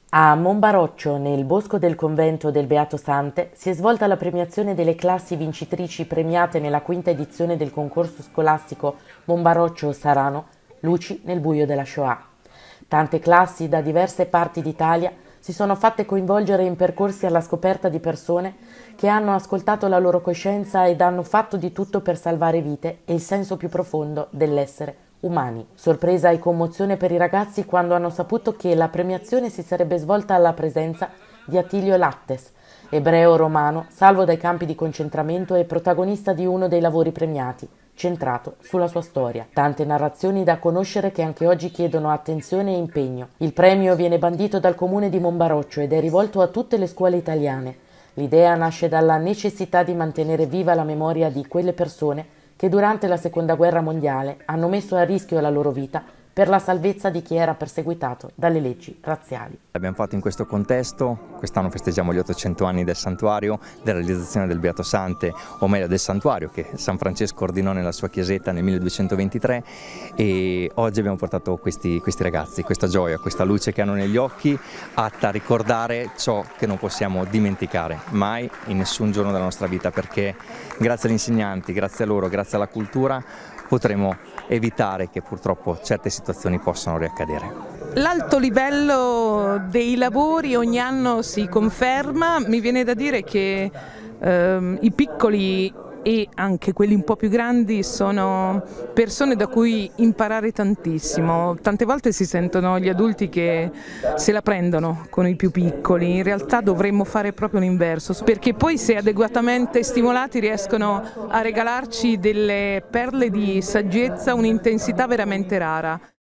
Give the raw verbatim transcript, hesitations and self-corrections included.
A Monbaroccio, nel bosco del convento del Beato Sante, si è svolta la premiazione delle classi vincitrici premiate nella quinta edizione del concorso scolastico Monbaroccio-Sarano, Luci nel buio della Shoah. Tante classi da diverse parti d'Italia si sono fatte coinvolgere in percorsi alla scoperta di persone che hanno ascoltato la loro coscienza ed hanno fatto di tutto per salvare vite e il senso più profondo dell'essere umani. Sorpresa e commozione per i ragazzi quando hanno saputo che la premiazione si sarebbe svolta alla presenza di Attilio Lattes, ebreo romano salvo dai campi di concentramento e protagonista di uno dei lavori premiati, centrato sulla sua storia. Tante narrazioni da conoscere che anche oggi chiedono attenzione e impegno. Il premio viene bandito dal comune di Monbaroccio ed è rivolto a tutte le scuole italiane. L'idea nasce dalla necessità di mantenere viva la memoria di quelle persone che durante la Seconda Guerra Mondiale hanno messo a rischio la loro vita per la salvezza di chi era perseguitato dalle leggi razziali. L'abbiamo fatto in questo contesto, quest'anno festeggiamo gli ottocento anni del santuario, della realizzazione del Beato Sante, o meglio del santuario che San Francesco ordinò nella sua chiesetta nel milleduecentoventitré, e oggi abbiamo portato questi, questi ragazzi, questa gioia, questa luce che hanno negli occhi, atta a ricordare ciò che non possiamo dimenticare mai in nessun giorno della nostra vita, perché grazie agli insegnanti, grazie a loro, grazie alla cultura potremo evitare che purtroppo certe situazioni possano riaccadere. L'alto livello dei lavori ogni anno si conferma, mi viene da dire che ehm, i piccoli e anche quelli un po' più grandi sono persone da cui imparare tantissimo. Tante volte si sentono gli adulti che se la prendono con i più piccoli, in realtà dovremmo fare proprio l'inverso, perché poi se adeguatamente stimolati riescono a regalarci delle perle di saggezza, un'intensità veramente rara.